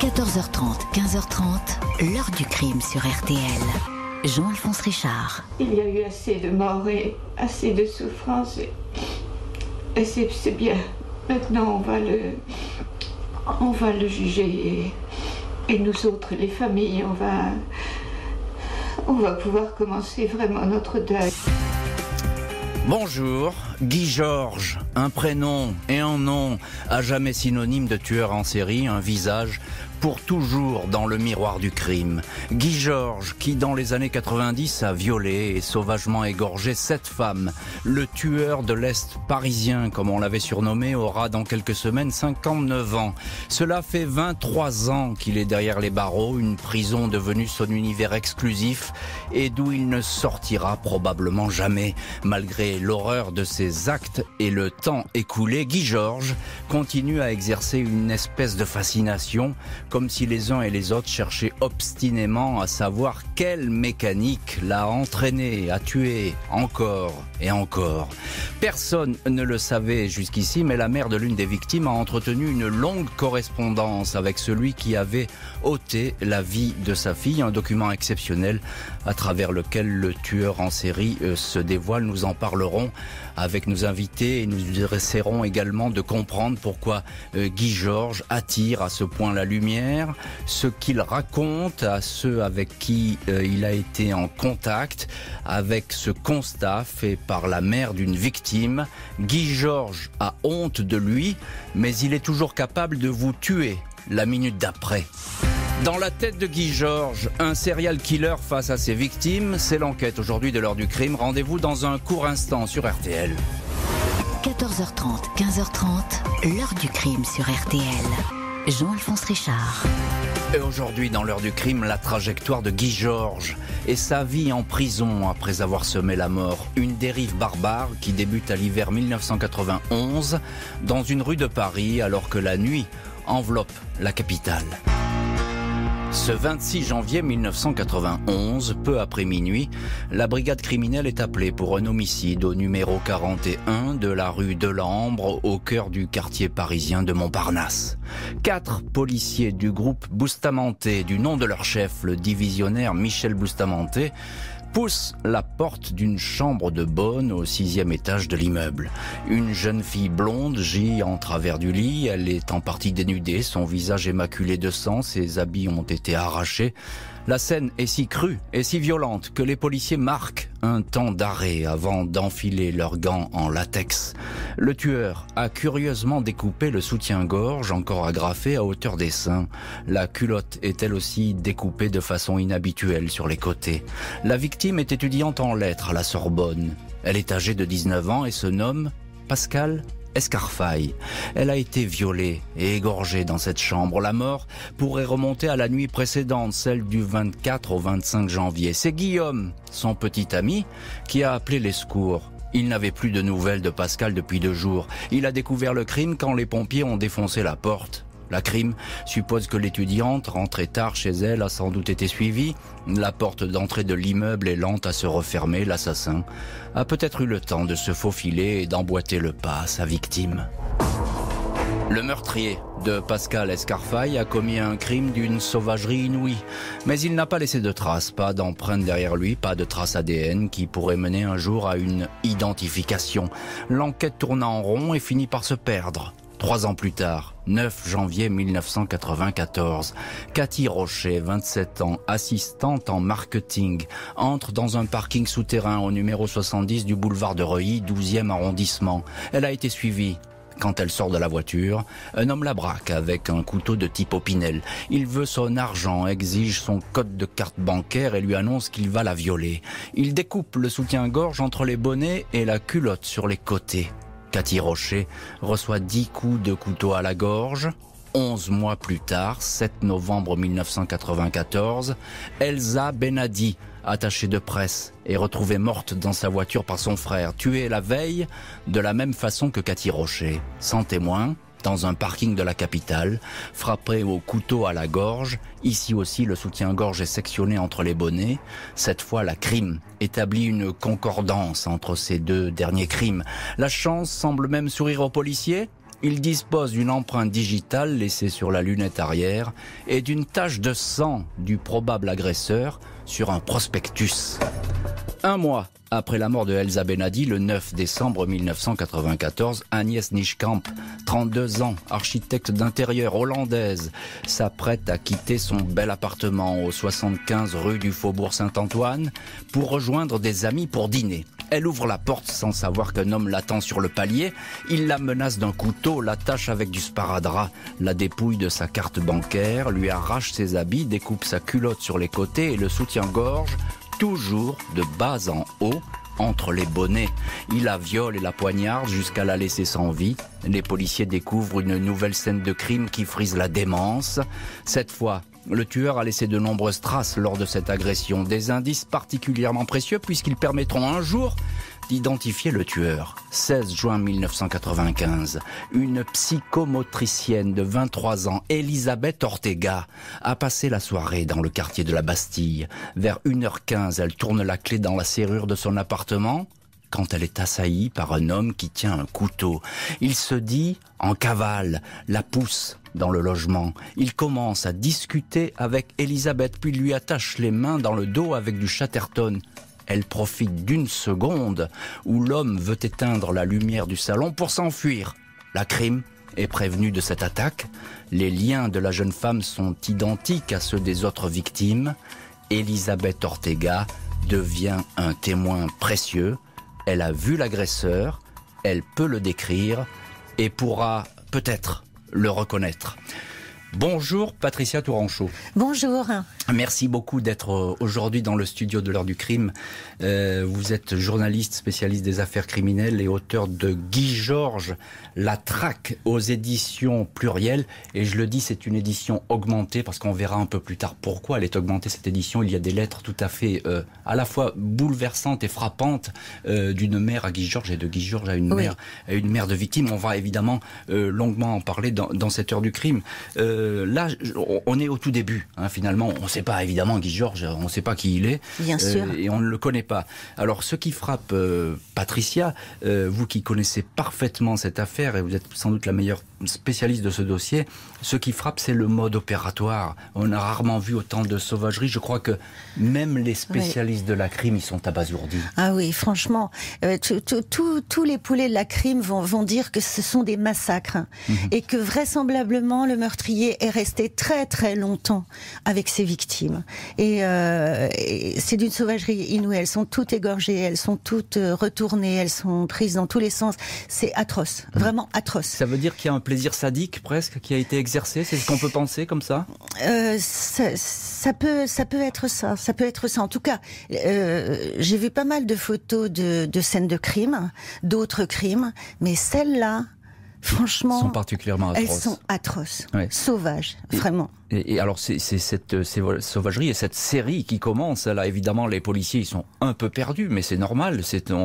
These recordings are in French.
14h30, 15h30, l'heure du crime sur RTL. Jean-Alphonse Richard. Il y a eu assez de morts et assez de souffrances et c'est bien. Maintenant, on va le juger et nous autres, les familles, on va pouvoir commencer vraiment notre deuil. Bonjour, Guy Georges, un prénom et un nom à jamais synonyme de tueur en série, un visage pour toujours dans le miroir du crime. Guy Georges, qui dans les années 90 a violé et sauvagement égorgé 7 femmes. Le tueur de l'Est parisien, comme on l'avait surnommé, aura dans quelques semaines 59 ans. Cela fait 23 ans qu'il est derrière les barreaux, une prison devenue son univers exclusif et d'où il ne sortira probablement jamais. Malgré l'horreur de ses actes et le temps écoulé, Guy Georges continue à exercer une espèce de fascination, comme si les uns et les autres cherchaient obstinément à savoir quelle mécanique l'a entraîné à tuer encore et encore. Personne ne le savait jusqu'ici, mais la mère de l'une des victimes a entretenu une longue correspondance avec celui qui avait ôté la vie de sa fille, un document exceptionnel à travers lequel le tueur en série se dévoile. Nous en parlerons avec nos invités et nous essaierons également de comprendre pourquoi Guy Georges attire à ce point la lumière, ce qu'il raconte à ceux avec qui il a été en contact, avec ce constat fait par la mère d'une victime. Guy Georges a honte de lui, mais il est toujours capable de vous tuer la minute d'après. Dans la tête de Guy Georges, un serial killer face à ses victimes, c'est l'enquête aujourd'hui de l'heure du crime. Rendez-vous dans un court instant sur RTL. 14h30, 15h30, l'heure du crime sur RTL. Jean-Alphonse Richard. Et aujourd'hui, dans l'heure du crime, la trajectoire de Guy Georges et sa vie en prison après avoir semé la mort. Une dérive barbare qui débute à l'hiver 1991 dans une rue de Paris alors que la nuit enveloppe la capitale. Ce 26 janvier 1991, peu après minuit, la brigade criminelle est appelée pour un homicide au numéro 41 de la rue de l'Ambre, au cœur du quartier parisien de Montparnasse. 4 policiers du groupe Bustamante, du nom de leur chef, le divisionnaire Michel Bustamante, pousse la porte d'une chambre de bonne au 6e étage de l'immeuble. Une jeune fille blonde gît en travers du lit. Elle est en partie dénudée, son visage est maculé de sang, ses habits ont été arrachés. La scène est si crue et si violente que les policiers marquent un temps d'arrêt avant d'enfiler leurs gants en latex. Le tueur a curieusement découpé le soutien-gorge, encore agrafé à hauteur des seins. La culotte est elle aussi découpée de façon inhabituelle sur les côtés. La victime est étudiante en lettres à la Sorbonne. Elle est âgée de 19 ans et se nomme Pascale Escarfaille. Elle a été violée et égorgée dans cette chambre. La mort pourrait remonter à la nuit précédente, celle du 24 au 25 janvier. C'est Guillaume, son petit ami, qui a appelé les secours. Il n'avait plus de nouvelles de Pascale depuis 2 jours. Il a découvert le crime quand les pompiers ont défoncé la porte. La crime suppose que l'étudiante, rentrée tard chez elle, a sans doute été suivie. La porte d'entrée de l'immeuble est lente à se refermer. L'assassin a peut-être eu le temps de se faufiler et d'emboîter le pas à sa victime. Le meurtrier de Pascale Escarfaille a commis un crime d'une sauvagerie inouïe. Mais il n'a pas laissé de traces, pas d'empreintes derrière lui, pas de traces ADN qui pourraient mener un jour à une identification. L'enquête tourna en rond et finit par se perdre. 3 ans plus tard, 9 janvier 1994, Cathy Rocher, 27 ans, assistante en marketing, entre dans un parking souterrain au numéro 70 du boulevard de Reuilly, 12e arrondissement. Elle a été suivie. Quand elle sort de la voiture, un homme la braque avec un couteau de type Opinel. Il veut son argent, exige son code de carte bancaire et lui annonce qu'il va la violer. Il découpe le soutien-gorge entre les bonnets et la culotte sur les côtés. Cathy Rocher reçoit 10 coups de couteau à la gorge. 11 mois plus tard, 7 novembre 1994, Elsa Benadi, attachée de presse, est retrouvée morte dans sa voiture par son frère, tuée la veille de la même façon que Cathy Rocher. Sans témoin, dans un parking de la capitale, frappée au couteau à la gorge. Ici aussi, le soutien-gorge est sectionné entre les bonnets. Cette fois, la crime établit une concordance entre ces 2 derniers crimes. La chance semble même sourire aux policiers. Il dispose d'une empreinte digitale laissée sur la lunette arrière et d'une tache de sang du probable agresseur sur un prospectus. Un mois après la mort de Elsa Benadi, le 9 décembre 1994, Agnès Niekamp, 32 ans, architecte d'intérieur hollandaise, s'apprête à quitter son bel appartement au 75 rue du Faubourg Saint-Antoine pour rejoindre des amis pour dîner. Elle ouvre la porte sans savoir qu'un homme l'attend sur le palier. Il la menace d'un couteau, l'attache avec du sparadrap, la dépouille de sa carte bancaire, lui arrache ses habits, découpe sa culotte sur les côtés et le soutien-gorge, toujours de bas en haut, entre les bonnets. Il la viole et la poignarde jusqu'à la laisser sans vie. Les policiers découvrent une nouvelle scène de crime qui frise la démence. Cette fois, le tueur a laissé de nombreuses traces lors de cette agression, des indices particulièrement précieux puisqu'ils permettront un jour d'identifier le tueur. 16 juin 1995, une psychomotricienne de 23 ans, Elisabeth Ortega, a passé la soirée dans le quartier de la Bastille. Vers 1h15, elle tourne la clé dans la serrure de son appartement quand elle est assaillie par un homme qui tient un couteau. Il se dit en cavale, la pousse dans le logement. Il commence à discuter avec Elisabeth, puis lui attache les mains dans le dos avec du Chatterton. Elle profite d'une seconde où l'homme veut éteindre la lumière du salon pour s'enfuir. La crime est prévenue de cette attaque. Les liens de la jeune femme sont identiques à ceux des autres victimes. Elisabeth Ortega devient un témoin précieux. Elle a vu l'agresseur, elle peut le décrire et pourra peut-être le reconnaître. Bonjour Patricia Touranchot. Bonjour. Merci beaucoup d'être aujourd'hui dans le studio de l'heure du crime. Vous êtes journaliste spécialiste des affaires criminelles et auteur de Guy Georges, La Traque aux éditions Pluriel. Et je le dis, c'est une édition augmentée parce qu'on verra un peu plus tard pourquoi elle est augmentée cette édition. Il y a des lettres tout à fait à la fois bouleversantes et frappantes d'une mère à Guy Georges et de Guy Georges à une mère de victime. On va évidemment longuement en parler dans cette heure du crime. Là, on est au tout début, hein, finalement. On ne sait pas, évidemment, Guy Georges, on ne sait pas qui il est. Bien sûr. Et on ne le connaît pas. Alors, ce qui frappe Patricia, vous qui connaissez parfaitement cette affaire, et vous êtes sans doute la meilleure spécialiste de ce dossier, ce qui frappe, c'est le mode opératoire. On a rarement vu autant de sauvagerie. Je crois que même les spécialistes de la crime, ils sont abasourdis. Ah oui, franchement, tous les poulets de la crime vont dire que ce sont des massacres et que vraisemblablement le meurtrier est resté très très longtemps avec ses victimes. Et c'est d'une sauvagerie inouïe. Elles sont toutes égorgées, elles sont toutes retournées, elles sont prises dans tous les sens. C'est atroce, vraiment atroce. Ça veut dire qu'il y a un plaisir sadique presque qui a été exercé, c'est ce qu'on peut penser comme ça? Ça peut être ça, ça peut être ça. En tout cas, j'ai vu pas mal de photos de scènes de crime, d'autres crimes, mais celles-là, franchement, sont particulièrement atroces. Elles sont atroces, ouais. Sauvages, vraiment. Et alors c'est cette sauvagerie et cette série qui commence. Là, évidemment, les policiers ils sont un peu perdus, mais c'est normal.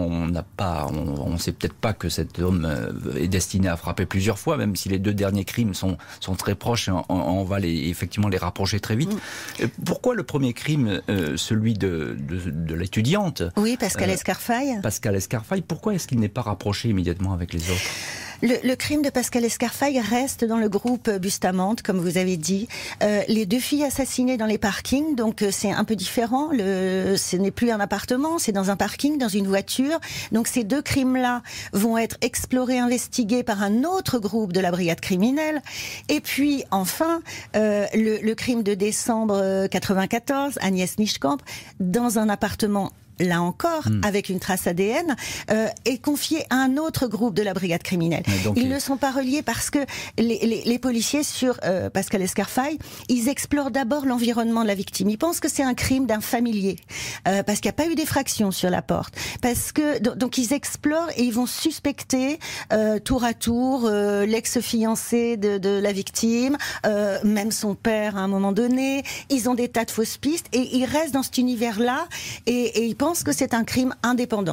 On sait peut-être pas que cet homme est destiné à frapper plusieurs fois, même si les deux derniers crimes sont très proches. Et on va effectivement les rapprocher très vite. Pourquoi le premier crime, celui de l'étudiante? Oui, Pascal Escarfaille. Pascal Escarfaille. Pourquoi est-ce qu'il n'est pas rapproché immédiatement avec les autres? Le crime de Pascal Escarfaille reste dans le groupe Bustamante, comme vous avez dit. Les deux filles assassinées dans les parkings, donc c'est un peu différent. Ce n'est plus un appartement, c'est dans un parking, dans une voiture. Donc ces deux crimes-là vont être explorés, investigués par un autre groupe de la brigade criminelle. Et puis enfin, le crime de décembre 94, Agnès Niekamp, dans un appartement. Là encore, avec une trace ADN, est confié à un autre groupe de la brigade criminelle. Ils ne sont pas reliés parce que les policiers sur Pascal Escarfaille, ils explorent d'abord l'environnement de la victime. Ils pensent que c'est un crime d'un familier, parce qu'il n'y a pas eu d'effraction sur la porte. Parce que donc ils explorent et ils vont suspecter tour à tour l'ex-fiancé de la victime, même son père à un moment donné. Ils ont des tas de fausses pistes et ils restent dans cet univers-là et ils pensent que c'est un crime indépendant.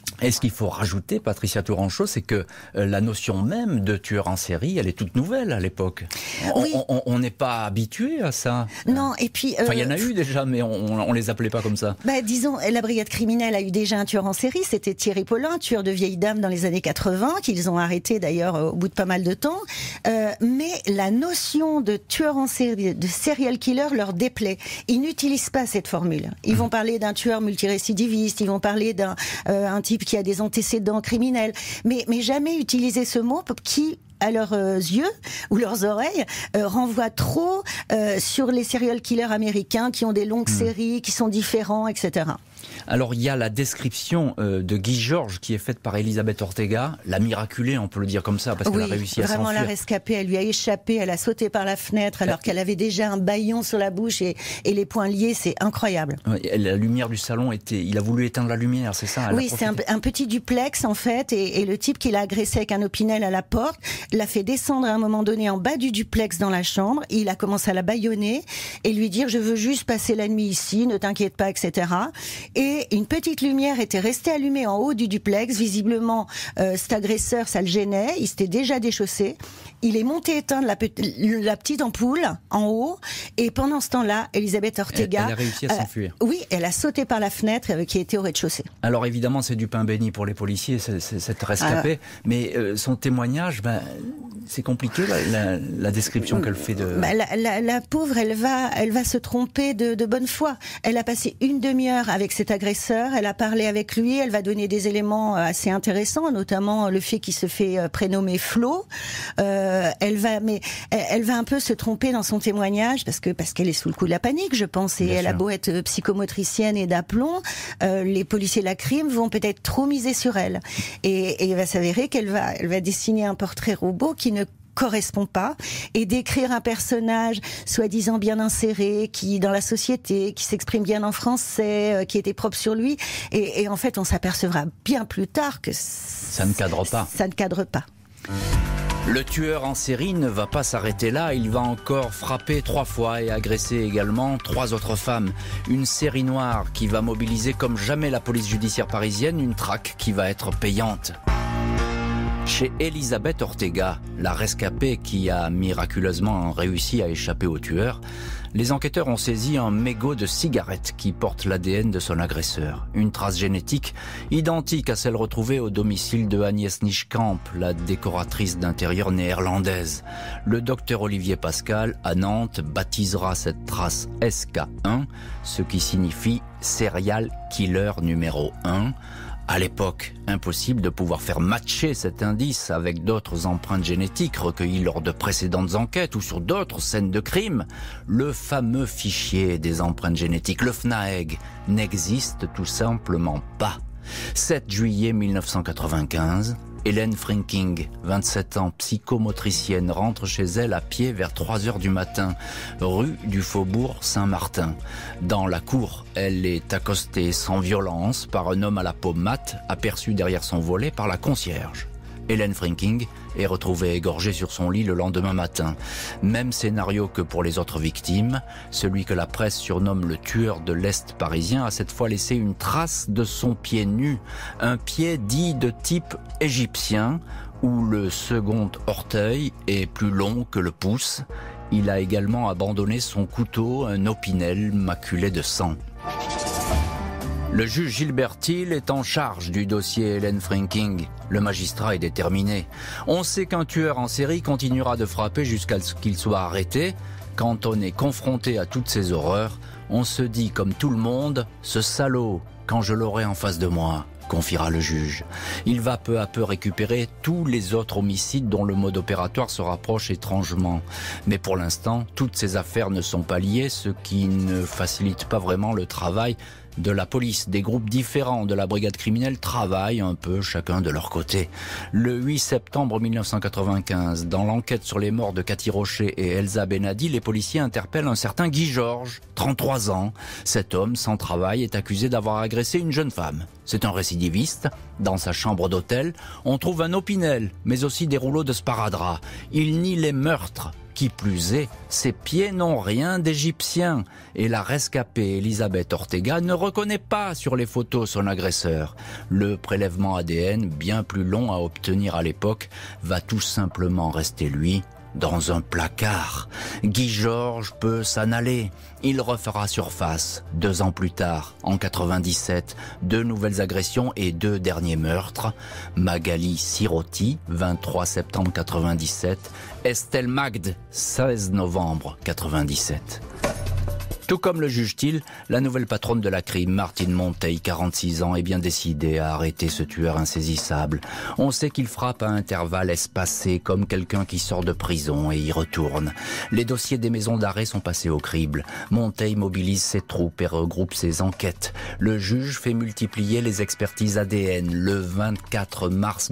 Et ce qu'il faut rajouter, Patricia Tourangeau, c'est que la notion même de tueur en série, elle est toute nouvelle à l'époque. Oui. On n'est pas habitué à ça. Non, et puis... Enfin, il y en a eu déjà, mais on les appelait pas comme ça. Disons, la brigade criminelle a eu déjà un tueur en série, c'était Thierry Paulin, tueur de vieilles dames dans les années 80, qu'ils ont arrêté d'ailleurs au bout de pas mal de temps. Mais la notion de tueur en série, de serial killer leur déplaît. Ils n'utilisent pas cette formule. Ils vont parler d'un tueur multirécidiviste, ils vont parler d'un type qui a des antécédents criminels, mais jamais utiliser ce mot qui, à leurs yeux ou leurs oreilles, renvoie trop sur les serial killers américains qui ont des longues séries, qui sont différents, etc. Alors il y a la description de Guy Georges qui est faite par Elisabeth Ortega, la miraculée, on peut le dire comme ça, parce qu'elle a réussi à s'enfuir. Vraiment la rescapée, elle lui a échappé, elle a sauté par la fenêtre alors qu'elle avait déjà un bâillon sur la bouche et les poings liés, c'est incroyable. La lumière du salon il a voulu éteindre la lumière, c'est ça? Oui, c'est un petit duplex en fait, et le type qui l'a agressé avec un opinel à la porte l'a fait descendre à un moment donné en bas du duplex dans la chambre, il a commencé à la bâillonner et lui dire je veux juste passer la nuit ici, ne t'inquiète pas, etc. Et une petite lumière était restée allumée en haut du duplex. Visiblement, cet agresseur, ça le gênait. Il s'était déjà déchaussé. Il est monté éteindre la petite ampoule en haut. Et pendant ce temps-là, Elisabeth Ortega... Elle a réussi à s'enfuir. Oui, elle a sauté par la fenêtre qui était au rez-de-chaussée. Alors évidemment, c'est du pain béni pour les policiers, cette rescapée. Mais son témoignage, c'est compliqué, la description qu'elle fait de... La pauvre, elle va se tromper de bonne foi. Elle a passé une demi-heure avec cet agresseur, elle a parlé avec lui, elle va donner des éléments assez intéressants, notamment le fait qu'il se fait prénommer Flo. Elle va un peu se tromper dans son témoignage parce qu'elle est sous le coup de la panique, je pense, et elle a beau être psychomotricienne et d'aplomb, les policiers de la crime vont peut-être trop miser sur elle. Et il va s'avérer qu'elle va dessiner un portrait robot qui ne correspond pas, et d'écrire un personnage soi-disant bien inséré, qui dans la société, qui s'exprime bien en français, qui était propre sur lui, et en fait on s'apercevra bien plus tard que ça ne cadre pas. Ça ne cadre pas. Le tueur en série ne va pas s'arrêter là, il va encore frapper 3 fois et agresser également 3 autres femmes. Une série noire qui va mobiliser comme jamais la police judiciaire parisienne, une traque qui va être payante. Chez Elisabeth Ortega, la rescapée qui a miraculeusement réussi à échapper au tueur, les enquêteurs ont saisi un mégot de cigarette qui porte l'ADN de son agresseur. Une trace génétique identique à celle retrouvée au domicile de Agnès Niekamp, la décoratrice d'intérieur néerlandaise. Le docteur Olivier Pascal, à Nantes, baptisera cette trace SK1, ce qui signifie Serial Killer numéro 1. À l'époque, impossible de pouvoir faire matcher cet indice avec d'autres empreintes génétiques recueillies lors de précédentes enquêtes ou sur d'autres scènes de crime. Le fameux fichier des empreintes génétiques, le FNAEG, n'existe tout simplement pas. 7 juillet 1995, Hélène Fränking, 27 ans, psychomotricienne, rentre chez elle à pied vers 3h du matin, rue du Faubourg Saint-Martin. Dans la cour, elle est accostée sans violence par un homme à la peau mate, aperçu derrière son volet par la concierge. Hélène Fränking est retrouvée égorgée sur son lit le lendemain matin. Même scénario que pour les autres victimes. Celui que la presse surnomme le tueur de l'Est parisien a cette fois laissé une trace de son pied nu. Un pied dit de type égyptien, où le second orteil est plus long que le pouce. Il a également abandonné son couteau, un opinel maculé de sang. Le juge Gilbert Thiel est en charge du dossier Hélène Fränking. Le magistrat est déterminé. On sait qu'un tueur en série continuera de frapper jusqu'à ce qu'il soit arrêté. Quand on est confronté à toutes ces horreurs, on se dit comme tout le monde, ce salaud, quand je l'aurai en face de moi, confiera le juge. Il va peu à peu récupérer tous les autres homicides dont le mode opératoire se rapproche étrangement. Mais pour l'instant, toutes ces affaires ne sont pas liées, ce qui ne facilite pas vraiment le travail de la police. Des groupes différents de la brigade criminelle travaillent un peu chacun de leur côté. Le 8 septembre 1995, dans l'enquête sur les morts de Cathy Rocher et Elsa Benadi, les policiers interpellent un certain Guy Georges, 33 ans. Cet homme, sans travail, est accusé d'avoir agressé une jeune femme. C'est un récidiviste. Dans sa chambre d'hôtel, on trouve un opinel, mais aussi des rouleaux de sparadrap. Il nie les meurtres. Qui plus est, ses pieds n'ont rien d'égyptien. Et la rescapée Elisabeth Ortega ne reconnaît pas sur les photos son agresseur. Le prélèvement ADN, bien plus long à obtenir à l'époque, va tout simplement rester lui dans un placard. Guy Georges peut s'en aller. Il refera surface 2 ans plus tard, en 97, 2 nouvelles agressions et 2 derniers meurtres. Magali Sirotti, 23 septembre 97. Estelle Magde, 16 novembre 97. Tout comme le juge-t-il, la nouvelle patronne de la crime, Martine Monteil, 46 ans, est bien décidée à arrêter ce tueur insaisissable. On sait qu'il frappe à intervalles espacés, comme quelqu'un qui sort de prison et y retourne. Les dossiers des maisons d'arrêt sont passés au crible. Monteil mobilise ses troupes et regroupe ses enquêtes. Le juge fait multiplier les expertises ADN. Le 24 mars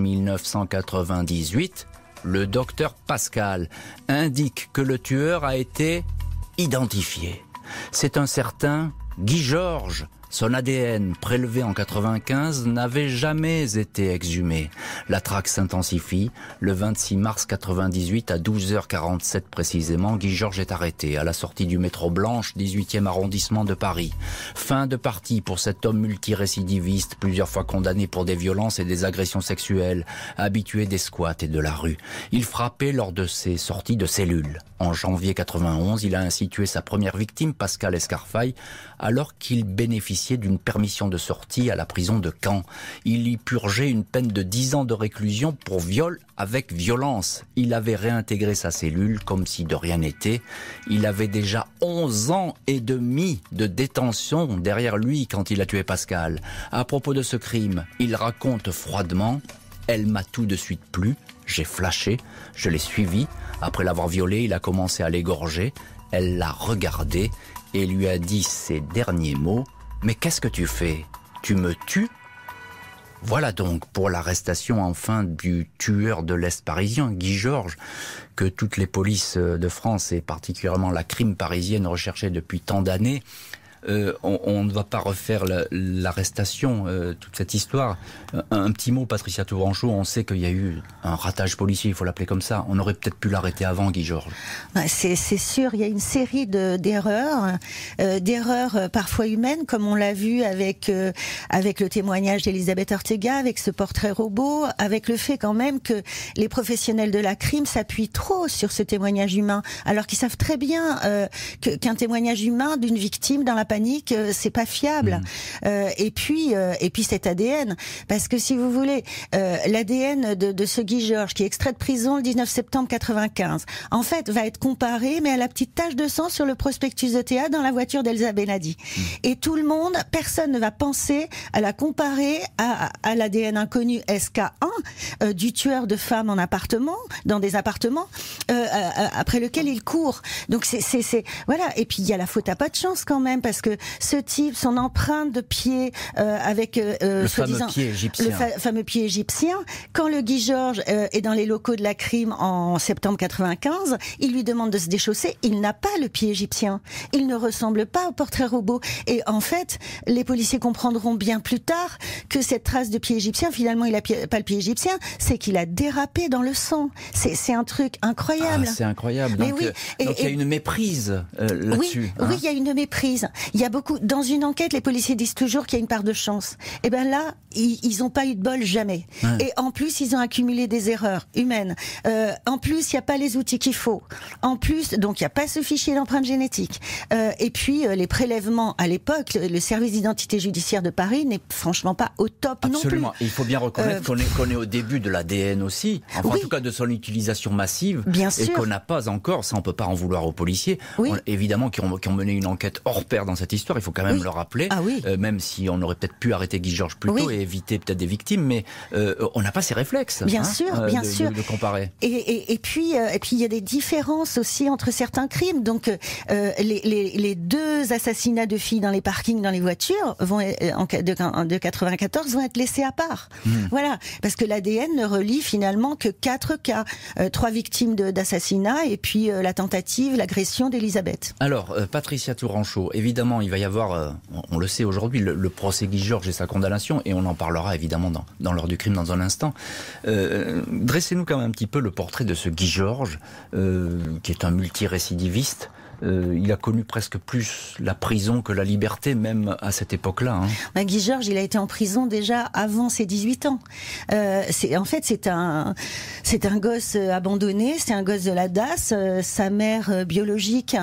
1998, le docteur Pascal indique que le tueur a été identifié. C'est un certain Guy Georges. Son ADN, prélevé en 95, n'avait jamais été exhumé. La traque s'intensifie. Le 26 mars 98, à 12h47 précisément, Guy Georges est arrêté à la sortie du métro Blanche, 18e arrondissement de Paris. Fin de partie pour cet homme multirécidiviste, plusieurs fois condamné pour des violences et des agressions sexuelles, habitué des squats et de la rue. Il frappait lors de ses sorties de cellule. En janvier 91, il a ainsi tué sa première victime, Pascal Escarfaille, alors qu'il bénéficiait d'une permission de sortie à la prison de Caen. Il y purgeait une peine de 10 ans de réclusion pour viol avec violence. Il avait réintégré sa cellule comme si de rien n'était. Il avait déjà 11 ans et demi de détention derrière lui quand il a tué Pascal. À propos de ce crime, il raconte froidement « Elle m'a tout de suite plu, j'ai flashé, je l'ai suivi. Après l'avoir violée, il a commencé à l'égorger. Elle l'a regardé et lui a dit ces derniers mots. « Mais qu'est-ce que tu fais? Tu me tues ?» Voilà donc pour l'arrestation enfin du tueur de l'Est parisien, Guy Georges, que toutes les polices de France et particulièrement la crime parisienne recherchaient depuis tant d'années. On ne va pas refaire l'arrestation, toute cette histoire. Un petit mot, Patricia Tourangeau, on sait qu'il y a eu un ratage policier, il faut l'appeler comme ça. On aurait peut-être pu l'arrêter avant, Guy Georges. C'est sûr, il y a une série d'erreurs parfois humaines, comme on l'a vu avec le témoignage d'Elisabeth Ortega, avec ce portrait robot, avec le fait quand même que les professionnels de la crime s'appuient trop sur ce témoignage humain, alors qu'ils savent très bien qu'un témoignage humain d'une victime dans la panique, c'est pas fiable. Et puis cet ADN, parce que si vous voulez, l'ADN de ce Guy Georges qui est extrait de prison le 19 septembre 95, en fait, va être comparé, mais à la petite tache de sang sur le prospectus ETA dans la voiture d'Elsa Benadi. Et tout le monde, personne ne va penser à la comparer à l'ADN inconnu SK1 du tueur de femmes en appartement, dans des appartements, après lequel il court. Donc c'est voilà. Et puis il y a la faute à pas de chance quand même, parce que ce type, son empreinte de pied avec le fameux pied égyptien. Le fameux pied égyptien, quand le Guy Georges est dans les locaux de la crime en septembre 95, il lui demande de se déchausser, il n'a pas le pied égyptien. Il ne ressemble pas au portrait robot. Et en fait, les policiers comprendront bien plus tard que cette trace de pied égyptien, finalement, il n'a pas le pied égyptien, c'est qu'il a dérapé dans le sang. C'est un truc incroyable. C'est incroyable. Donc, oui, donc il y a une méprise là-dessus. Oui, il y a une méprise. Il y a beaucoup. Dans une enquête, les policiers disent toujours qu'il y a une part de chance. Et ben là, ils n'ont pas eu de bol jamais. Ouais. Et en plus, ils ont accumulé des erreurs humaines. En plus, il n'y a pas les outils qu'il faut. En plus, donc il n'y a pas ce fichier d'empreinte génétique. Et puis les prélèvements à l'époque, le service d'identité judiciaire de Paris n'est franchement pas au top. Absolument. Non plus. Il faut bien reconnaître qu'on est au début de l'ADN aussi. Enfin, oui. En tout cas, de son utilisation massive. Bien et sûr. Qu'on n'a pas encore. Ça, on peut pas en vouloir aux policiers. Oui. Évidemment, qui ont mené une enquête hors pair dans cette histoire. Il faut quand même le rappeler. Ah oui. Même si on aurait peut-être pu arrêter Guy Georges plus tôt et éviter peut-être des victimes, mais on n'a pas ces réflexes. Bien sûr, bien sûr. De comparer. Et puis il y a des différences aussi entre certains crimes. Donc les 2 assassinats de filles dans les parkings, dans les voitures, de 94 vont être laissés à part. Voilà, parce que l'ADN ne relie finalement que 4 cas, 3 victimes d'assassinat et puis la tentative, l'agression d'Elisabeth. Alors, Patricia Tourangeau, évidemment. évidemment, il va y avoir, on le sait aujourd'hui, le procès Guy Georges et sa condamnation, et on en parlera évidemment dans l'heure du crime dans un instant. Dressez-nous quand même un petit peu le portrait de ce Guy Georges, qui est un multirécidiviste. Il a connu presque plus la prison que la liberté, même à cette époque-là. Guy Georges, il a été en prison déjà avant ses 18 ans. En fait, c'est un gosse abandonné, c'est un gosse de la DAS. Sa mère biologique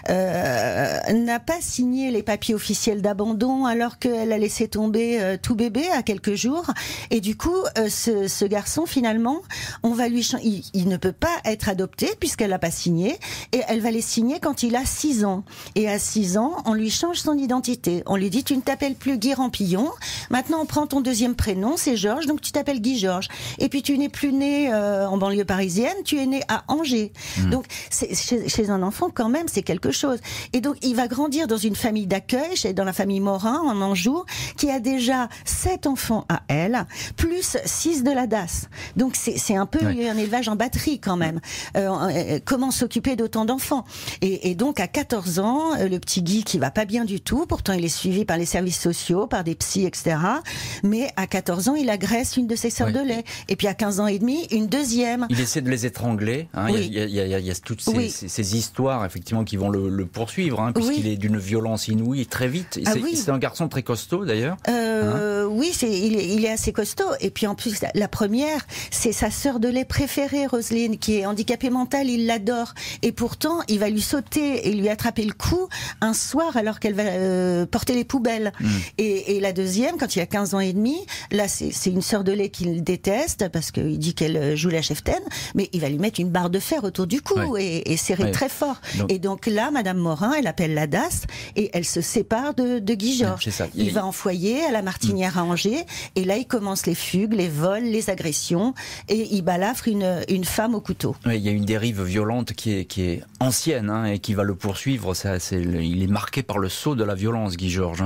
n'a pas signé les papiers officiels d'abandon alors qu'elle a laissé tomber tout bébé à quelques jours. Et du coup, ce garçon, finalement, on va lui il ne peut pas être adopté puisqu'elle n'a pas signé, et elle va les signer quand il a 6 ans. Et à 6 ans, on lui change son identité. On lui dit, tu ne t'appelles plus Guy Rampillon. Maintenant, on prend ton deuxième prénom, c'est Georges, donc tu t'appelles Guy Georges. Et puis, tu n'es plus né en banlieue parisienne, tu es né à Angers. Donc, chez un enfant, quand même, c'est quelque chose. Et donc, il va grandir dans une famille d'accueil, dans la famille Morin, en Anjou, qui a déjà 7 enfants à elle, plus 6 de la DAS. Donc, c'est un peu un élevage en batterie, quand même. Comment s'occuper d'autant d'enfants ? Et donc, à 14 ans, le petit Guy qui va pas bien du tout, pourtant il est suivi par les services sociaux, par des psys, etc. Mais à 14 ans, il agresse une de ses sœurs de lait. Et puis à 15 ans et demi, une deuxième. Il essaie de les étrangler. Il y a toutes ces histoires, effectivement, qui vont le poursuivre, puisqu'il est d'une violence inouïe très vite. C'est un garçon très costaud, d'ailleurs. Oui, il est assez costaud. Et puis en plus, la première, c'est sa sœur de lait préférée, Roselyne, qui est handicapée mentale, il l'adore. Et pourtant, il va lui sauter et lui attraper le cou un soir alors qu'elle va porter les poubelles. Et la deuxième, quand il a 15 ans et demi, là c'est une sœur de lait qu'il déteste parce qu'il dit qu'elle joue la cheftaine, mais il va lui mettre une barre de fer autour du cou et serrer très fort. Et donc là, Madame Morin, elle appelle la DAS et elle se sépare de Guy Georges. Il va en foyer à la Martinière à Angers, et là il commence les fugues, les vols, les agressions, et il balafre une femme au couteau. Il y a une dérive violente qui est ancienne, et qui va le poursuivre. Il est marqué par le sceau de la violence, Guy Georges.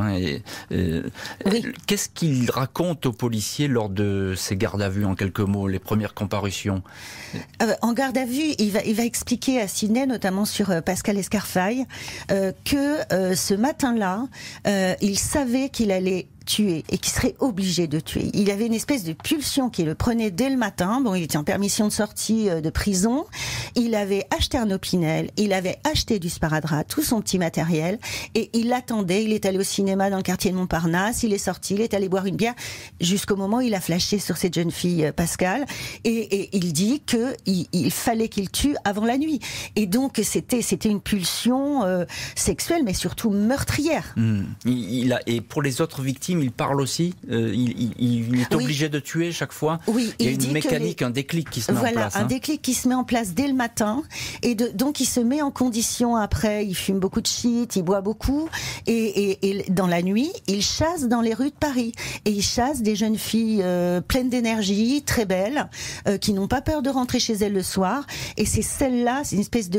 Qu'est-ce qu'il raconte aux policiers lors de ses gardes à vue, en quelques mots, les premières comparutions? En garde à vue, il va expliquer à Sidney, notamment sur Pascal Escarfaille, que ce matin-là, il savait qu'il allait tuer et qui serait obligé de tuer. Il avait une espèce de pulsion qui le prenait dès le matin. Bon, il était en permission de sortie de prison. Il avait acheté un Opinel, il avait acheté du sparadrap, tout son petit matériel, et il l'attendait. Il est allé au cinéma dans le quartier de Montparnasse, il est sorti, il est allé boire une bière, jusqu'au moment où il a flashé sur cette jeune fille, Pascal, et il dit que il fallait qu'il tue avant la nuit. Et donc, c'était une pulsion sexuelle, mais surtout meurtrière. Et pour les autres victimes, il parle aussi, il est obligé de tuer chaque fois. Oui, il y a une mécanique, un déclic qui se met en place. Voilà, un déclic qui se met en place dès le matin, et donc il se met en condition après. Il fume beaucoup de shit, il boit beaucoup, et dans la nuit, il chasse dans les rues de Paris, et il chasse des jeunes filles pleines d'énergie, très belles, qui n'ont pas peur de rentrer chez elles le soir. Et c'est celle-là, c'est une espèce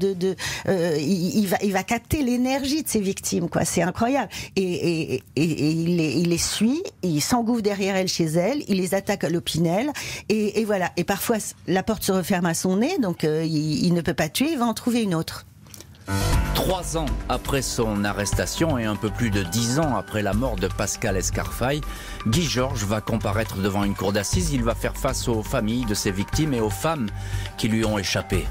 il va capter l'énergie de ses victimes, quoi. C'est incroyable. Et il les suit, il s'engouffre derrière elles chez elles, il les attaque à l'Opinel, et voilà. Et parfois, la porte se referme à son nez, donc il ne peut pas tuer, il va en trouver une autre. 3 ans après son arrestation et un peu plus de 10 ans après la mort de Pascal Escarfaille, Guy Georges va comparaître devant une cour d'assises. Il va faire face aux familles de ses victimes et aux femmes qui lui ont échappé.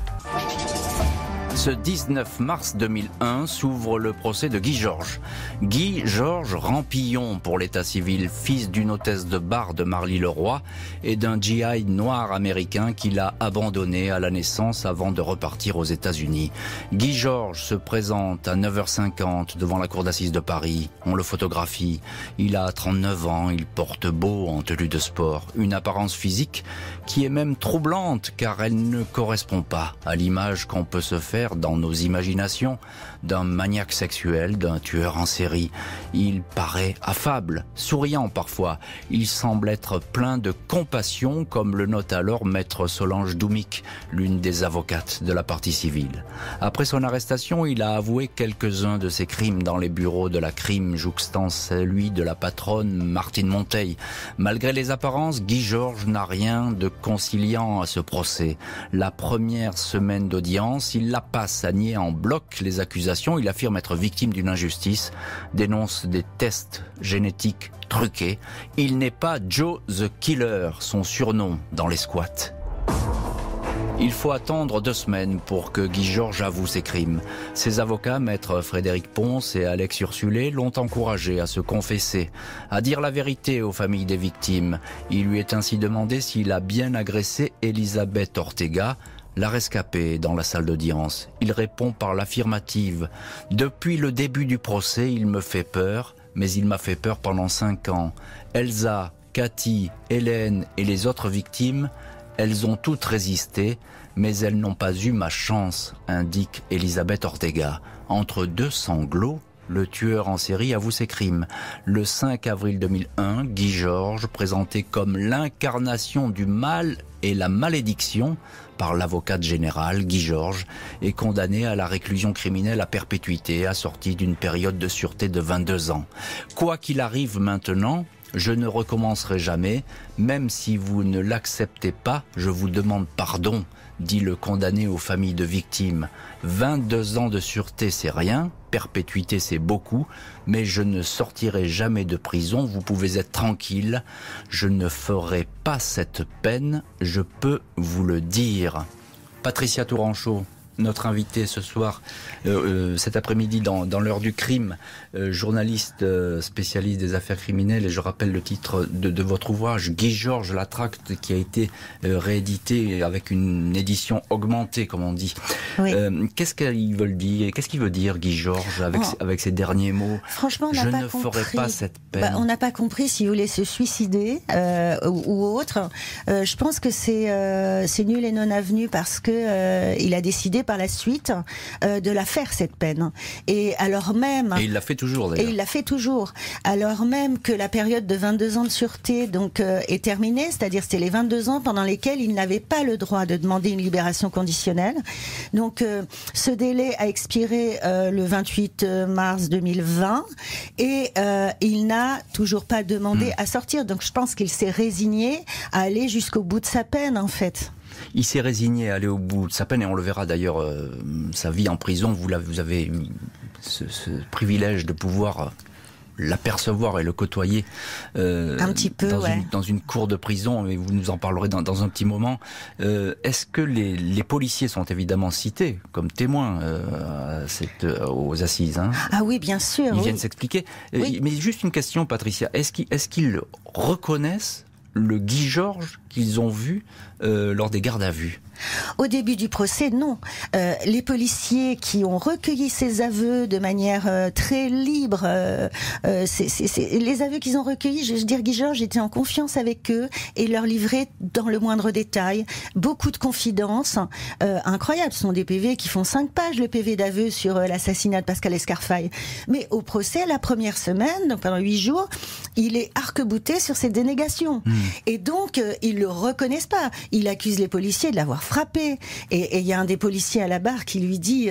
Ce 19 mars 2001 s'ouvre le procès de Guy Georges. Guy Georges Rampillon pour l'état civil, fils d'une hôtesse de bar de Marly-le-Roi et d'un GI noir américain qui l'a abandonné à la naissance avant de repartir aux États-Unis. Guy Georges se présente à 9h50 devant la cour d'assises de Paris. On le photographie. Il a 39 ans, il porte beau en tenue de sport. Une apparence physique qui est même troublante car elle ne correspond pas à l'image qu'on peut se faire dans nos imaginations d'un maniaque sexuel, d'un tueur en série. Il paraît affable, souriant parfois. Il semble être plein de compassion, comme le note alors maître Solange Doumic, l'une des avocates de la partie civile. Après son arrestation, il a avoué quelques-uns de ses crimes dans les bureaux de la crime, jouxtant celui de la patronne Martine Monteil. Malgré les apparences, Guy Georges n'a rien de conciliant à ce procès. La première semaine d'audience, il l'a passe à nier en bloc les accusations. Il affirme être victime d'une injustice, dénonce des tests génétiques truqués. Il n'est pas Joe the Killer, son surnom dans les squats. Il faut attendre 2 semaines pour que Guy Georges avoue ses crimes. Ses avocats, maître Frédéric Ponce et Alex Ursulé, l'ont encouragé à se confesser, à dire la vérité aux familles des victimes. Il lui est ainsi demandé s'il a bien agressé Elisabeth Ortega, la rescapée, dans la salle d'audience. Il répond par l'affirmative. Depuis le début du procès, il me fait peur, mais il m'a fait peur pendant 5 ans. Elsa, Cathy, Hélène et les autres victimes, elles ont toutes résisté, mais elles n'ont pas eu ma chance, indique Elisabeth Ortega. Entre 2 sanglots, le tueur en série avoue ses crimes. Le 5 avril 2001, Guy Georges, présenté comme l'incarnation du mal et la malédiction par l'avocate générale Guy Georges, est condamné à la réclusion criminelle à perpétuité, assortie d'une période de sûreté de 22 ans. Quoi qu'il arrive maintenant, je ne recommencerai jamais, même si vous ne l'acceptez pas, je vous demande pardon, dit le condamné aux familles de victimes. 22 ans de sûreté, c'est rien, perpétuité, c'est beaucoup, mais je ne sortirai jamais de prison, vous pouvez être tranquille, je ne ferai pas cette peine, je peux vous le dire. Patricia Touranchot, notre invitée ce soir, cet après-midi dans l'heure du crime, journaliste spécialiste des affaires criminelles, et je rappelle le titre de votre ouvrage, Guy Georges, la tracte, qui a été réédité avec une édition augmentée, comme on dit. Oui. Qu'est-ce qu'ils veulent dire? Qu'est-ce qu'il veut dire, Guy Georges, avec ces derniers mots? Franchement, on je n'a ne ferai pas cette peine. On n'a pas compris s'il voulait se suicider ou autre. Je pense que c'est nul et non avenu parce que il a décidé par la suite de la faire cette peine. Et alors même... Et il l'a fait toujours d'ailleurs. Et il l'a fait toujours. Alors même que la période de 22 ans de sûreté donc est terminée, c'est-à-dire c'était les 22 ans pendant lesquels il n'avait pas le droit de demander une libération conditionnelle. Donc ce délai a expiré le 28 mars 2020 et il n'a toujours pas demandé à sortir. Donc je pense qu'il s'est résigné à aller jusqu'au bout de sa peine en fait. Il s'est résigné à aller au bout de sa peine et on le verra d'ailleurs, sa vie en prison, vous avez eu ce privilège de pouvoir l'apercevoir et le côtoyer un petit peu, dans une cour de prison, et vous nous en parlerez dans un petit moment. Est-ce que les policiers sont évidemment cités comme témoins aux assises, hein? Ah oui, bien sûr. Ils viennent s'expliquer. Oui. Mais juste une question, Patricia, est-ce qu'ils reconnaissent le Guy Georges qu'ils ont vu lors des gardes à vue? Au début du procès, non. Les policiers qui ont recueilli ces aveux de manière très libre, les aveux qu'ils ont recueillis, je veux dire, Guy Georges était en confiance avec eux et leur livrait dans le moindre détail beaucoup de confidences incroyables. Ce sont des PV qui font 5 pages, le PV d'aveu sur l'assassinat de Pascal Escarfaille. Mais au procès, la première semaine, donc pendant 8 jours, il est arc-bouté sur ses dénégations. Et donc, ils le reconnaissent pas. Il accuse les policiers de l'avoir frappé. Et il y a un des policiers à la barre qui lui dit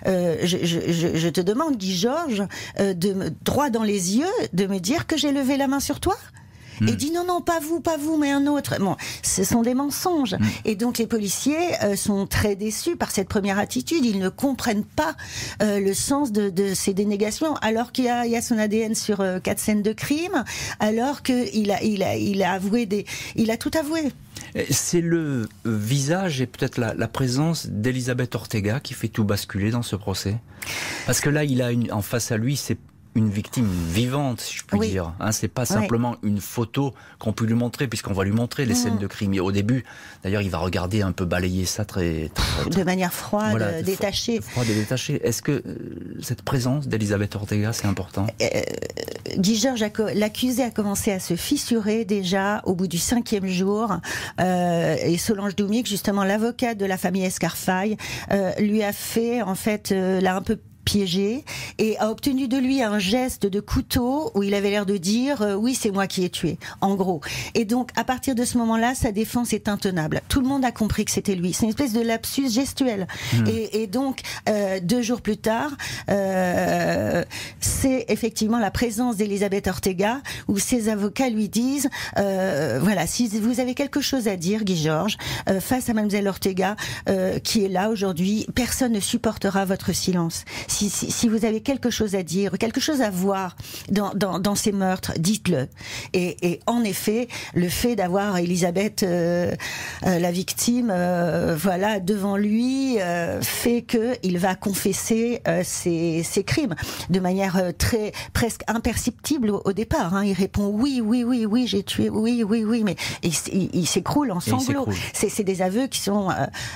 je te demande, Guy Georges, droit dans les yeux, de me dire que j'ai levé la main sur toi. Et il dit non, pas vous, mais un autre. Bon, ce sont des mensonges. Et donc les policiers sont très déçus par cette première attitude. Ils ne comprennent pas le sens de ces dénégations, alors qu'il y a son ADN sur 4 scènes de crime, alors qu'il a avoué il a tout avoué. C'est le visage et peut-être la présence d'Elisabeth Ortega qui fait tout basculer dans ce procès. Parce que là, il a en face à lui, c'est une victime vivante, si je puis dire. Hein, c'est pas simplement une photo qu'on peut lui montrer, puisqu'on va lui montrer les scènes de crime. Et au début, d'ailleurs, il va regarder un peu balayer ça très de manière froide, détachée. Froide et détachée. Est-ce que cette présence d'Elisabeth Ortega, c'est important? Guy Georges, l'accusé a commencé à se fissurer déjà au bout du 5e jour. Et Solange Doumic, justement l'avocate de la famille Escarfaille, lui a fait, en fait, l'a un peu piégé et a obtenu de lui un geste de couteau où il avait l'air de dire oui, c'est moi qui ai tué, en gros. Et donc à partir de ce moment-là, sa défense est intenable. Tout le monde a compris que c'était lui. C'est une espèce de lapsus gestuel. Et donc 2 jours plus tard, c'est c'est effectivement la présence d'Elisabeth Ortega, où ses avocats lui disent, voilà, si vous avez quelque chose à dire, Guy Georges, face à Mademoiselle Ortega, qui est là aujourd'hui, personne ne supportera votre silence. Si vous avez quelque chose à dire, quelque chose à voir dans ces meurtres, dites-le. Et en effet, le fait d'avoir Elisabeth, la victime, voilà, devant lui, fait que il va confesser ses crimes de manière presque imperceptible au départ. Hein. Il répond oui, j'ai tué, oui, mais il s'écroule en sanglots. C'est des aveux qui sont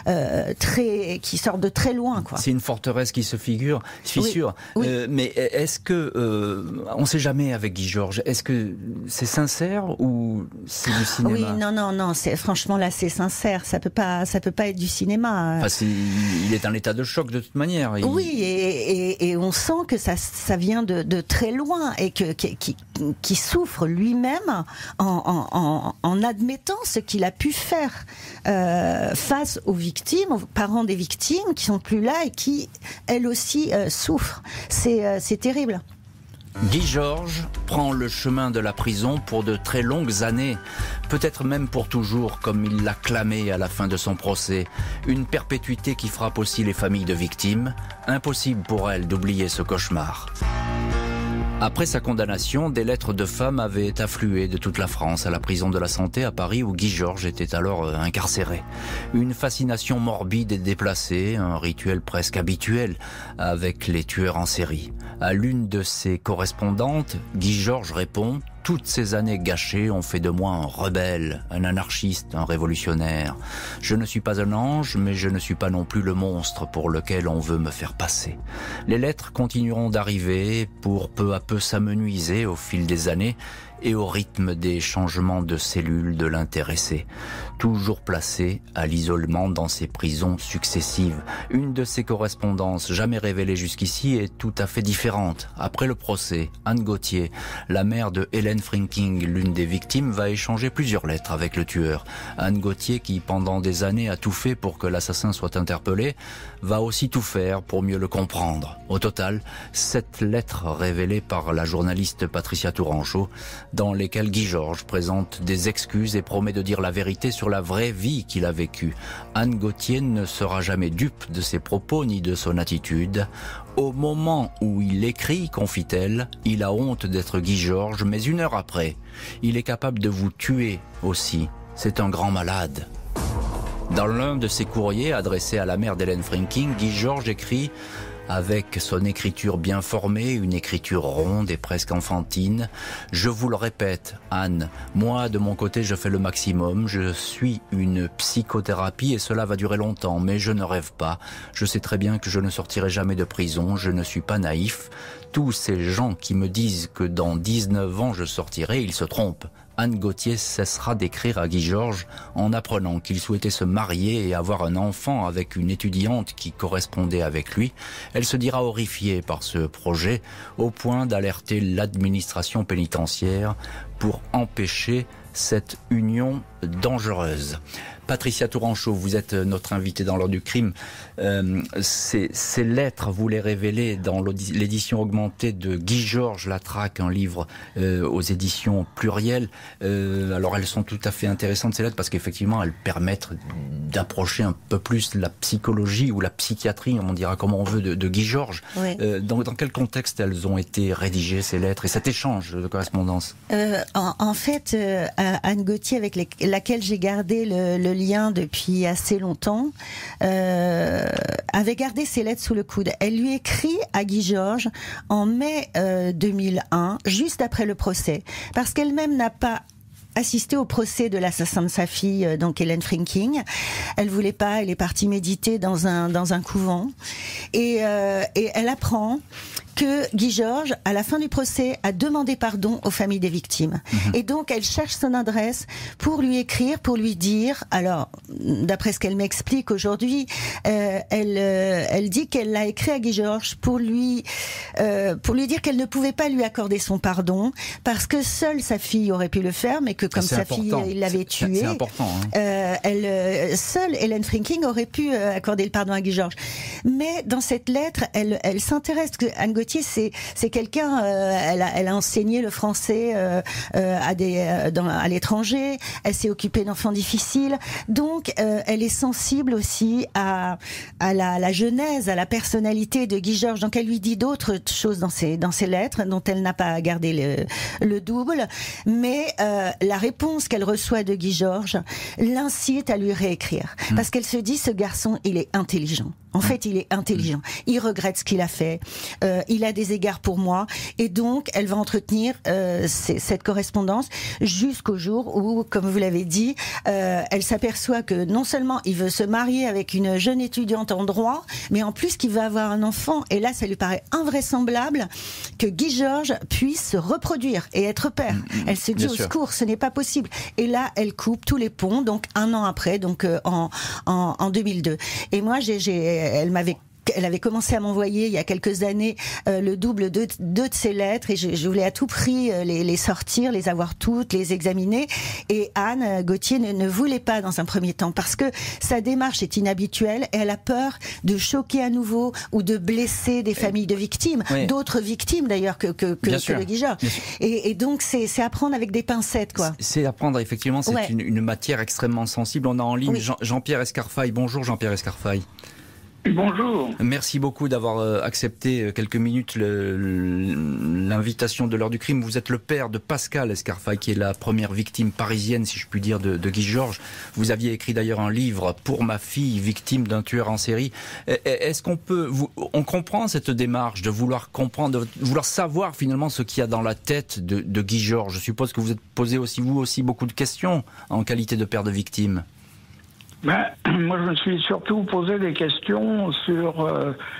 qui sortent de très loin, quoi. C'est une forteresse qui se fissure. Oui. Mais est-ce que on ne sait jamais avec Guy Georges, est-ce que c'est sincère ou c'est du cinéma? Oui, non. Franchement là, c'est sincère. Ça peut pas être du cinéma. Enfin, il est en état de choc de toute manière. Oui, et on sent que ça vient de très loin et qui souffre lui-même en admettant ce qu'il a pu faire face aux victimes, aux parents des victimes qui sont plus là et qui elles aussi souffrent. C'est terrible. Guy Georges prend le chemin de la prison pour de très longues années, peut-être même pour toujours, comme il l'a clamé à la fin de son procès. Une perpétuité qui frappe aussi les familles de victimes. Impossible pour elles d'oublier ce cauchemar. Après sa condamnation, des lettres de femmes avaient afflué de toute la France à la prison de la Santé à Paris où Guy Georges était alors incarcéré. Une fascination morbide et déplacée, un rituel presque habituel avec les tueurs en série. À l'une de ses correspondantes, Guy Georges répond « Toutes ces années gâchées ont fait de moi un rebelle, un anarchiste, un révolutionnaire. Je ne suis pas un ange, mais je ne suis pas non plus le monstre pour lequel on veut me faire passer. » Les lettres continueront d'arriver pour peu à peu s'amenuiser au fil des années et au rythme des changements de cellules de l'intéressé, toujours placé à l'isolement dans ses prisons successives. Une de ses correspondances, jamais révélée jusqu'ici, est tout à fait différente. Après le procès, Anne Gauthier, la mère de Hélène Frynking, l'une des victimes, va échanger plusieurs lettres avec le tueur. Anne Gauthier, qui pendant des années a tout fait pour que l'assassin soit interpellé, va aussi tout faire pour mieux le comprendre. Au total, 7 lettres révélées par la journaliste Patricia Tourangeau, dans lesquelles Guy Georges présente des excuses et promet de dire la vérité sur la vraie vie qu'il a vécue. Anne Gauthier ne sera jamais dupe de ses propos ni de son attitude. Au moment où il écrit, confie-t-elle, il a honte d'être Guy Georges, mais 1 heure après, il est capable de vous tuer aussi. C'est un grand malade. Dans l'un de ses courriers adressés à la mère d'Hélène Frynking, Guy Georges écrit avec son écriture bien formée, une écriture ronde et presque enfantine. « Je vous le répète, Anne, moi de mon côté je fais le maximum, je suis une psychothérapie et cela va durer longtemps, mais je ne rêve pas. Je sais très bien que je ne sortirai jamais de prison, je ne suis pas naïf. Tous ces gens qui me disent que dans 19 ans je sortirai, ils se trompent. » Anne Gauthier cessera d'écrire à Guy Georges en apprenant qu'il souhaitait se marier et avoir un enfant avec une étudiante qui correspondait avec lui. Elle se dira horrifiée par ce projet, au point d'alerter l'administration pénitentiaire pour empêcher cette union dangereuse. Patricia Tourangeau, vous êtes notre invitée dans l'heure du crime. Ces lettres, vous les révélez dans l'édition augmentée de Guy Georges La Traque, un livre aux éditions Pluriel. Alors elles sont tout à fait intéressantes, ces lettres, parce qu'effectivement elles permettent d'approcher un peu plus la psychologie ou la psychiatrie, on dira comme on veut, de Guy Georges. Oui. Dans quel contexte elles ont été rédigées, ces lettres, et cet échange de correspondance? En fait, Anne Gauthier, avec laquelle j'ai gardé le lien depuis assez longtemps, avait gardé ses lettres sous le coude. Elle lui écrit à Guy Georges en mai 2001, juste après le procès, parce qu'elle-même n'a pas assisté au procès de l'assassin de sa fille, donc Hélène Frynking. Elle voulait pas, elle est partie méditer dans un couvent, et elle apprend que Guy Georges, à la fin du procès, a demandé pardon aux familles des victimes. Et donc, elle cherche son adresse pour lui écrire, pour lui dire, alors, d'après ce qu'elle m'explique aujourd'hui, elle dit qu'elle l'a écrit à Guy Georges pour lui dire qu'elle ne pouvait pas lui accorder son pardon, parce que seule sa fille aurait pu le faire, mais que comme sa fille, il l'avait tuée, c'est important, hein. Seule Hélène Frynking aurait pu accorder le pardon à Guy Georges. Mais dans cette lettre, elle s'intéresse, que Anne Gauthier Gauthier, c'est quelqu'un. Elle a enseigné le français à l'étranger. Elle s'est occupée d'enfants difficiles. Donc, elle est sensible aussi à la genèse, à la personnalité de Guy Georges. Donc, elle lui dit d'autres choses dans ses lettres, dont elle n'a pas gardé le double. Mais la réponse qu'elle reçoit de Guy Georges l'incite à lui réécrire. Parce qu'elle se dit, ce garçon, il est intelligent. En fait, il est intelligent. Il regrette ce qu'il a fait. Il a des égards pour moi. Et donc, elle va entretenir cette correspondance jusqu'au jour où, comme vous l'avez dit, elle s'aperçoit que non seulement il veut se marier avec une jeune étudiante en droit, mais en plus qu'il veut avoir un enfant. Et là, ça lui paraît invraisemblable que Guy Georges puisse se reproduire et être père. Elle se dit, au secours, ce n'est pas possible. Et là, elle coupe tous les ponts, donc un an après, donc en 2002. Et moi, elle avait commencé à m'envoyer il y a quelques années le double de ses lettres, et je voulais à tout prix les sortir, les avoir toutes, les examiner. Et Anne Gauthier ne voulait pas dans un premier temps, parce que sa démarche est inhabituelle et elle a peur de choquer à nouveau ou de blesser des familles de victimes, d'autres victimes d'ailleurs que le Guy Georges. Et donc c'est à prendre avec des pincettes, quoi. C'est à prendre, effectivement, c'est une matière extrêmement sensible. On a en ligne Jean-Pierre Escarfaille. Bonjour Jean-Pierre Escarfaille. Bonjour. Merci beaucoup d'avoir accepté quelques minutes l'invitation de l'heure du crime. Vous êtes le père de Pascal Escarfaille, qui est la première victime parisienne, si je puis dire, de Guy Georges. Vous aviez écrit d'ailleurs un livre, Pour ma fille, victime d'un tueur en série. Est-ce qu'on on comprend cette démarche de vouloir comprendre, de vouloir savoir finalement ce qu'il y a dans la tête de Guy Georges? Je suppose que vous êtes posé vous aussi beaucoup de questions en qualité de père de victime. Moi, je me suis surtout posé des questions sur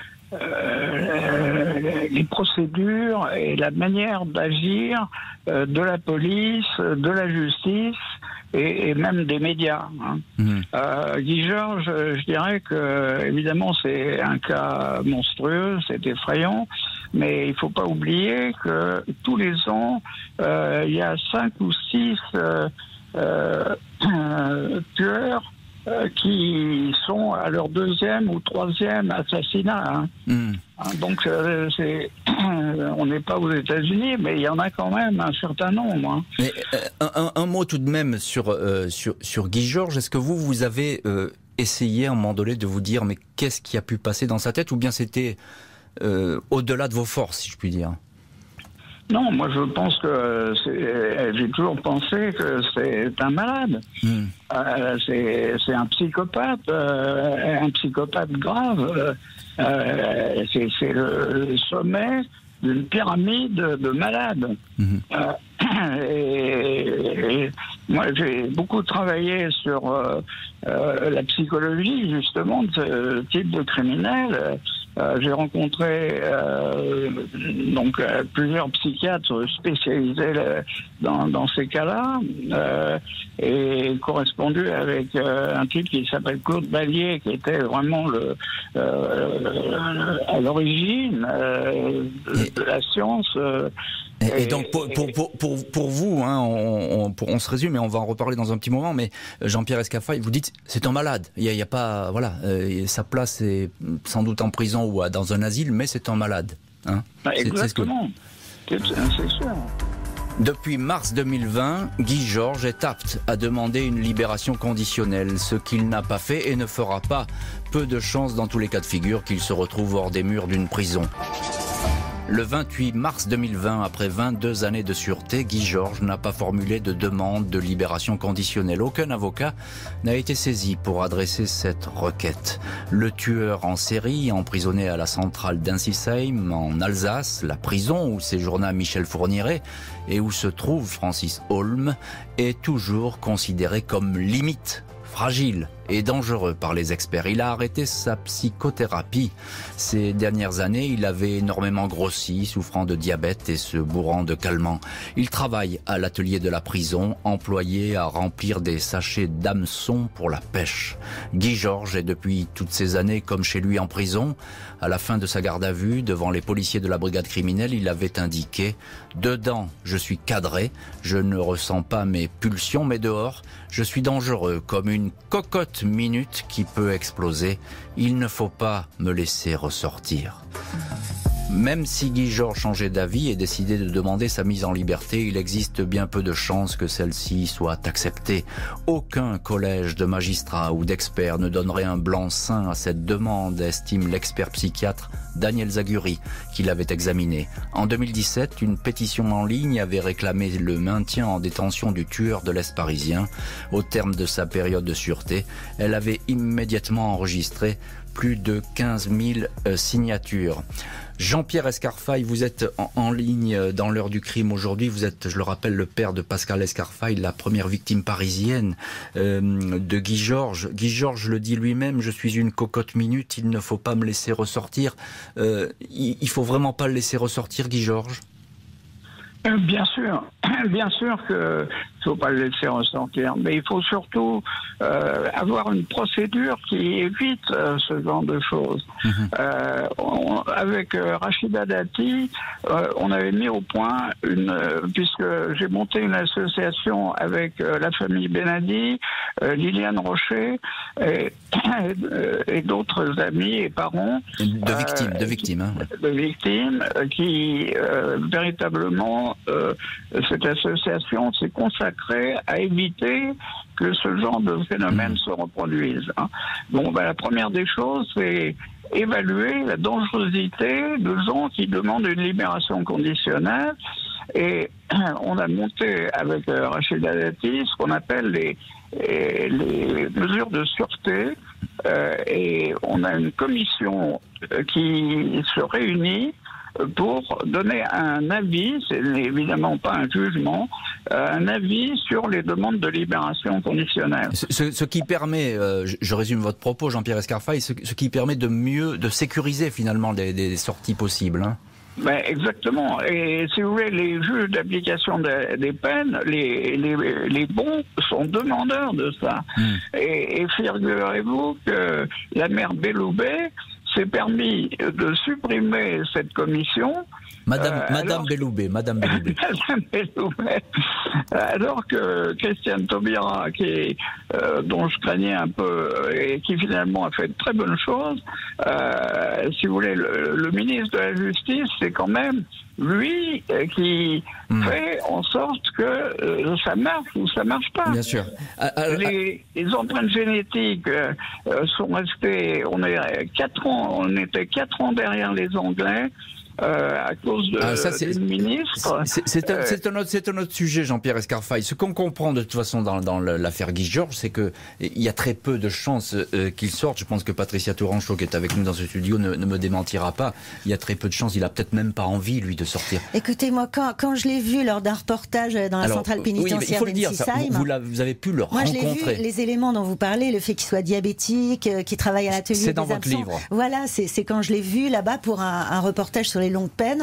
les procédures et la manière d'agir de la police, de la justice et même des médias. Guy Georges, je dirais que évidemment c'est un cas monstrueux, c'est effrayant, mais il faut pas oublier que tous les ans il y a 5 ou 6 tueurs qui sont à leur 2e ou 3e assassinat. Donc, on n'est pas aux États-Unis, mais il y en a quand même un certain nombre. Mais, un mot tout de même sur Guy Georges. Est-ce que vous avez essayé à un moment donné de vous dire, mais qu'est-ce qui a pu passer dans sa tête, ou bien c'était au-delà de vos forces, si je puis dire? Non, moi je pense que j'ai toujours pensé que c'est un malade. C'est un psychopathe grave. C'est le sommet d'une pyramide de malades. Et moi j'ai beaucoup travaillé sur la psychologie justement de ce type de criminel. J'ai rencontré plusieurs psychiatres spécialisés dans ces cas-là et correspondu avec un type qui s'appelle Claude Ballier, qui était vraiment à l'origine de la science. Et donc pour vous, on se résume et on va en reparler dans un petit moment, mais Jean-Pierre Escarfaille, vous dites c'est un malade. Il y a pas, sa place est sans doute en prison ou dans un asile, mais c'est un malade. Exactement. C'est sûr. Depuis mars 2020, Guy Georges est apte à demander une libération conditionnelle, ce qu'il n'a pas fait et ne fera pas. Peu de chance dans tous les cas de figure qu'il se retrouve hors des murs d'une prison. Le 28 mars 2020, après 22 années de sûreté, Guy Georges n'a pas formulé de demande de libération conditionnelle. Aucun avocat n'a été saisi pour adresser cette requête. Le tueur en série, emprisonné à la centrale d'Insisheim, en Alsace, la prison où séjourna Michel Fourniret et où se trouve Francis Holm, est toujours considéré comme limite, fragile et dangereux par les experts. Il a arrêté sa psychothérapie. Ces dernières années, il avait énormément grossi, souffrant de diabète et se bourrant de calmants. Il travaille à l'atelier de la prison, employé à remplir des sachets d'hameçons pour la pêche. Guy Georges est depuis toutes ces années comme chez lui en prison. À la fin de sa garde à vue, devant les policiers de la brigade criminelle, il avait indiqué « Dedans, je suis cadré, je ne ressens pas mes pulsions, mais dehors, je suis dangereux, comme une cocotte minute qui peut exploser. Il ne faut pas me laisser ressortir. » Même si Guy Georges changeait d'avis et décidait de demander sa mise en liberté, il existe bien peu de chances que celle-ci soit acceptée. Aucun collège de magistrats ou d'experts ne donnerait un blanc-seing à cette demande, estime l'expert psychiatre Daniel Zaguri, qui l'avait examiné. En 2017, une pétition en ligne avait réclamé le maintien en détention du tueur de l'Est parisien. Au terme de sa période de sûreté, elle avait immédiatement enregistré plus de 15 000 signatures. Jean-Pierre Escarfaille, vous êtes en ligne dans l'heure du crime aujourd'hui. Vous êtes, je le rappelle, le père de Pascal Escarfaille, la première victime parisienne de Guy Georges. Guy Georges le dit lui-même, je suis une cocotte minute, il ne faut pas me laisser ressortir. Il faut vraiment pas le laisser ressortir, Guy Georges ? Bien sûr que il ne faut pas le laisser ressortir, mais il faut surtout avoir une procédure qui évite ce genre de choses. Avec Rachida Dati, on avait mis au point puisque j'ai monté une association avec la famille Benadi, Liliane Rocher et d'autres amis et parents de victimes qui véritablement cette association s'est consacrée à éviter que ce genre de phénomène se reproduise. Bon, la première des choses, c'est évaluer la dangerosité de gens qui demandent une libération conditionnelle. Et on a monté avec Rachida Dati ce qu'on appelle les mesures de sûreté. Et on a une commission qui se réunit pour donner un avis, c'est évidemment pas un jugement, un avis sur les demandes de libération conditionnelle. Ce qui permet, je résume votre propos Jean-Pierre Escarfaille, ce qui permet de sécuriser finalement des sorties possibles. Exactement. Et si vous voulez, les juges d'application des peines, les bons sont demandeurs de ça. Et figurez-vous que la mère Belloubet s'est permis de supprimer cette commission. Madame Belloubet. Madame Belloubet. Alors que Christiane Taubira, dont je craignais un peu et qui finalement a fait de très bonnes choses, si vous voulez, le ministre de la Justice, c'est quand même lui qui fait en sorte que ça marche ou ça marche pas. Bien sûr. Les empreintes génétiques sont restées. On était 4 ans derrière les Anglais. À cause d'une ministre. C'est un autre sujet, Jean-Pierre Escarfaille. Ce qu'on comprend de toute façon dans l'affaire Guy Georges, c'est qu'il y a très peu de chances qu'il sorte. Je pense que Patricia Tourangeau, qui est avec nous dans ce studio, ne me démentira pas. Il y a très peu de chances. Il a peut-être même pas envie, lui, de sortir. Écoutez, moi, quand je l'ai vu lors d'un reportage dans la centrale pénitentiaire d'Ensisheim, vous avez pu le rencontrer. Moi, je l'ai vu, les éléments dont vous parlez, le fait qu'il soit diabétique, qu'il travaille à l'atelier des absents. C'est dans votre livre. Voilà, c'est quand je l'ai vu là-bas pour un reportage sur les longues peines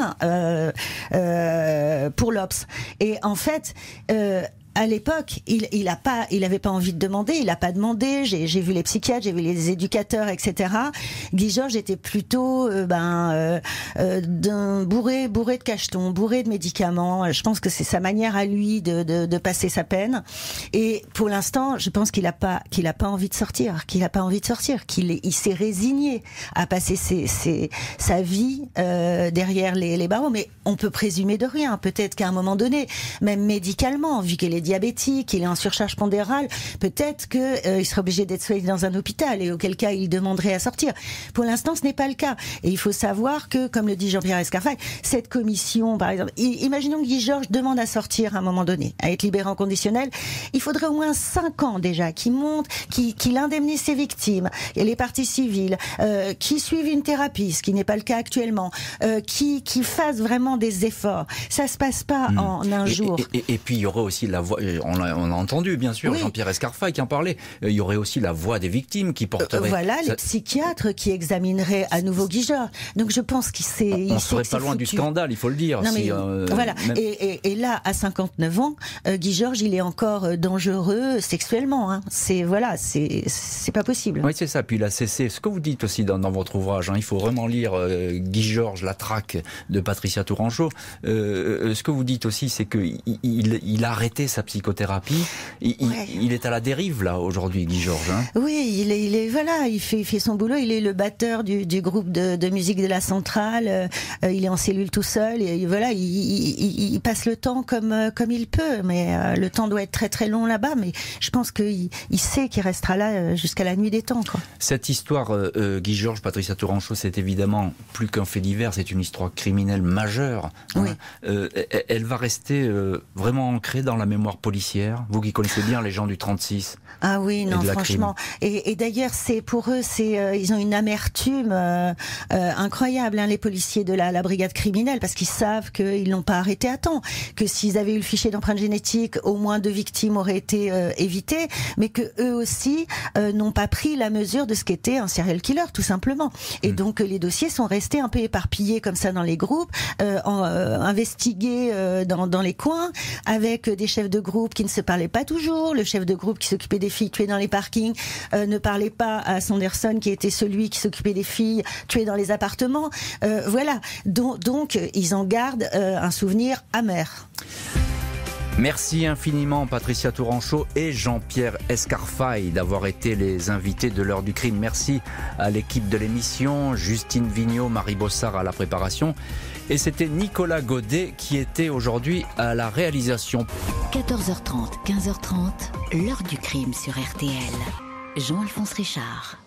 pour l'Obs. Et en fait, à l'époque, il avait pas envie de demander, il a pas demandé. J'ai vu les psychiatres, j'ai vu les éducateurs, etc. Guy Georges était plutôt d'un bourré de cachetons, bourré de médicaments. Je pense que c'est sa manière à lui de passer sa peine. Et pour l'instant, je pense qu'il a pas envie de sortir, qu'il s'est résigné à passer sa vie derrière les barreaux. Mais on peut présumer de rien. Peut-être qu'à un moment donné, même médicalement, vu qu'il est diabétique, il est en surcharge pondérale, peut-être qu'il serait obligé d'être soigné dans un hôpital et auquel cas il demanderait à sortir. Pour l'instant, ce n'est pas le cas. Et il faut savoir que, comme le dit Jean-Pierre Escarfaille, cette commission, par exemple, imaginons que Guy Georges demande à sortir à un moment donné, à être libéré en conditionnel, il faudrait au moins 5 ans déjà qu'il monte, qu'il indemnise ses victimes, et les parties civiles, qui suivent une thérapie, ce qui n'est pas le cas actuellement, qui fassent vraiment des efforts. Ça se passe pas en un jour. Et puis il y aurait aussi la voix, on a entendu bien sûr, oui. Jean-Pierre Escarfaille qui en parlait, il y aurait aussi la voix des victimes qui porterait... les psychiatres qui examineraient à nouveau Guy Georges. Donc je pense qu'il s'est... On serait pas loin du scandale, il faut le dire. Non, mais, voilà. Même... Et là, à 59 ans, Guy Georges, il est encore dangereux sexuellement. Hein. C'est pas possible. Oui, c'est ça. Puis il a cessé. Ce que vous dites aussi dans votre ouvrage, il faut vraiment lire Guy Georges, La traque de Patricia Tourangeau. Ce que vous dites aussi, c'est qu'il a arrêté sa psychothérapie. Il est à la dérive là aujourd'hui, Guy Georges. Hein. Oui, il fait son boulot. Il est le batteur du groupe de musique de la Centrale. Il est en cellule tout seul. Et voilà, il passe le temps comme il peut. Mais le temps doit être très très long là-bas. Mais je pense qu'il sait qu'il restera là jusqu'à la nuit des temps, quoi. Cette histoire, Guy Georges, Patricia Tourangeau, c'est évidemment plus qu'un fait divers. C'est une histoire criminelle majeure. Oui. Elle va rester vraiment ancrée dans la mémoire policière. Vous qui connaissez bien les gens du 36. Ah oui, non, franchement. Et d'ailleurs, pour eux, ils ont une amertume incroyable, hein, les policiers de la brigade criminelle, parce qu'ils savent qu'ils l'ont pas arrêté à temps, que s'ils avaient eu le fichier d'empreinte génétique, au moins 2 victimes auraient été évitées, mais que eux aussi n'ont pas pris la mesure de ce qu'était un serial killer, tout simplement. Et donc les dossiers sont restés un peu éparpillés comme ça dans les groupes, investigués dans les coins, avec des chefs de groupe qui ne se parlaient pas toujours. Le chef de groupe qui s'occupait des filles tuées dans les parkings ne parlait pas à Sanderson, qui était celui qui s'occupait des filles tuées dans les appartements. Voilà. Donc ils en gardent un souvenir amer. Merci infiniment Patricia Tourangeau et Jean-Pierre Escarfaille d'avoir été les invités de l'heure du crime. Merci à l'équipe de l'émission, Justine Vignot, Marie Bossard à la préparation. Et c'était Nicolas Godet qui était aujourd'hui à la réalisation. 14h30, 15h30, l'heure du crime sur RTL. Jean-Alphonse Richard.